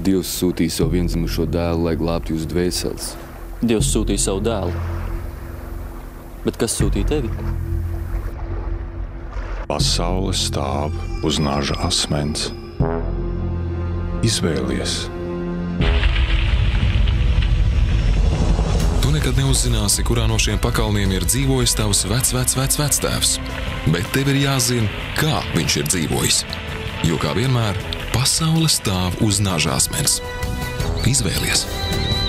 Dievs sūtīja savu vienzimušo dēlu, lai glābtu jūsu dvēseles. Dievs sūtīja savu dēlu. Bet kas sūtīja tevi? Pasaule stāv uz naža asmens. Izvēlies. Tu nekad neuzzināsi, kurā no šiem pakalniem ir dzīvojis tavs vectēvs. Bet tev ir jāzina, kā viņš ir dzīvojis. Jo kā vienmēr, pasaule stāv uz naža asmens. Izvēlies!